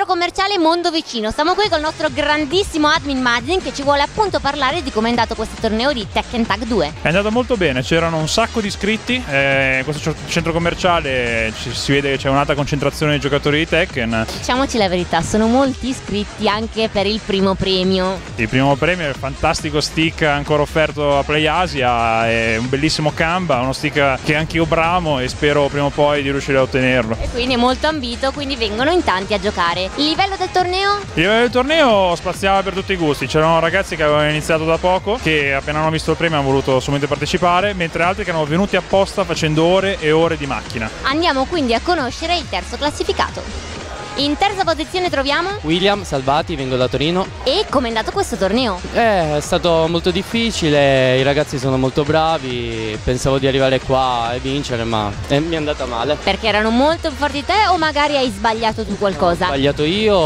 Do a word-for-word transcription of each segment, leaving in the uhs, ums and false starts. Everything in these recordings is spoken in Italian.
centro commerciale Mondovicino. Siamo qui col nostro grandissimo admin Mazin che ci vuole appunto parlare di come è andato questo torneo di Tekken Tag due. È andato molto bene, c'erano un sacco di iscritti, eh, in questo centro commerciale ci, si vede che c'è un'alta concentrazione di giocatori di Tekken. Diciamoci la verità, sono molti iscritti anche per il primo premio. Il primo premio è il fantastico stick ancora offerto a Play Asia, è un bellissimo Kamba, uno stick che anch'io bramo e spero prima o poi di riuscire a ottenerlo. E quindi è molto ambito, quindi vengono in tanti a giocare. Il livello del torneo? Il livello del torneo spaziava per tutti i gusti, c'erano ragazzi che avevano iniziato da poco, che appena hanno visto il premio hanno voluto solamente partecipare, mentre altri che erano venuti apposta facendo ore e ore di macchina. Andiamo quindi a conoscere il terzo classificato. In terza posizione troviamo William Salvati, vengo da Torino. E com'è andato questo torneo? Eh, è stato molto difficile, i ragazzi sono molto bravi, pensavo di arrivare qua e vincere, ma eh, mi è andata male. Perché erano molto più forti di te o magari hai sbagliato tu qualcosa? Ho sbagliato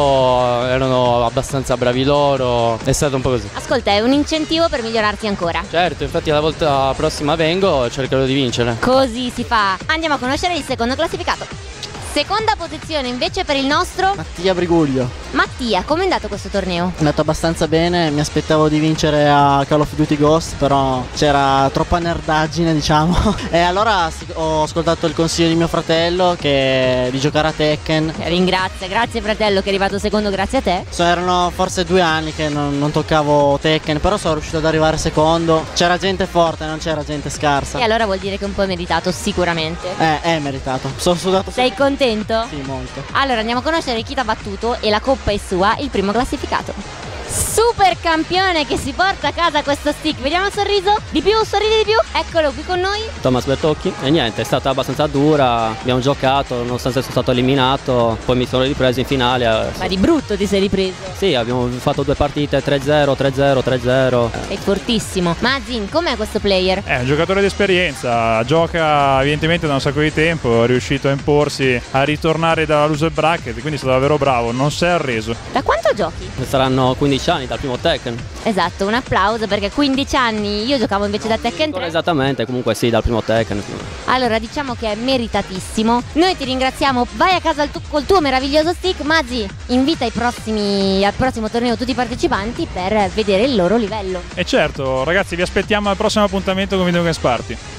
io, erano abbastanza bravi loro, è stato un po' così. Ascolta, è un incentivo per migliorarti ancora. Certo, infatti la volta prossima vengo e cercherò di vincere. Così si fa. Andiamo a conoscere il secondo classificato. Seconda posizione invece per il nostro Mattia Briguglio. Mattia, com'è andato questo torneo? È andato abbastanza bene, mi aspettavo di vincere a Call of Duty Ghost, però c'era troppa nerdaggine, diciamo. E allora ho ascoltato il consiglio di mio fratello che di giocare a Tekken. Ringrazio, grazie fratello che è arrivato secondo grazie a te. So, erano forse due anni che non, non toccavo Tekken, però sono riuscito ad arrivare secondo. C'era gente forte, non c'era gente scarsa. E allora vuol dire che un po' è meritato, sicuramente. Eh, è meritato. Sono sudato. Sei contento? Sì, molto. Allora andiamo a conoscere chi ti ha battuto e la coppa è sua, il primo classificato. Super campione che si porta a casa questo stick. Vediamo il sorriso. Di più, sorridi di più. Eccolo qui con noi. Thomas Bertocchi. E niente, è stata abbastanza dura, abbiamo giocato, nonostante sono stato eliminato, poi mi sono ripreso in finale. Ma di brutto ti sei ripreso? Sì, abbiamo fatto due partite, tre zero, tre zero, tre zero. Sei fortissimo. Mazin, com'è questo player? È un giocatore d'esperienza, gioca evidentemente da un sacco di tempo, è riuscito a imporsi, a ritornare dalla loser bracket, quindi è stato davvero bravo, non si è arreso. Da quanto giochi? Saranno quindici anni dal primo Tekken. Esatto, un applauso perché quindici anni, io giocavo invece da Tekken tre. Esattamente, comunque sì, dal primo Tekken. Allora diciamo che è meritatissimo. Noi ti ringraziamo, vai a casa tu, col tuo meraviglioso stick. Mazzi, invita i prossimi, al prossimo torneo tutti i partecipanti per vedere il loro livello. E certo, ragazzi, vi aspettiamo al prossimo appuntamento con Video Games Party.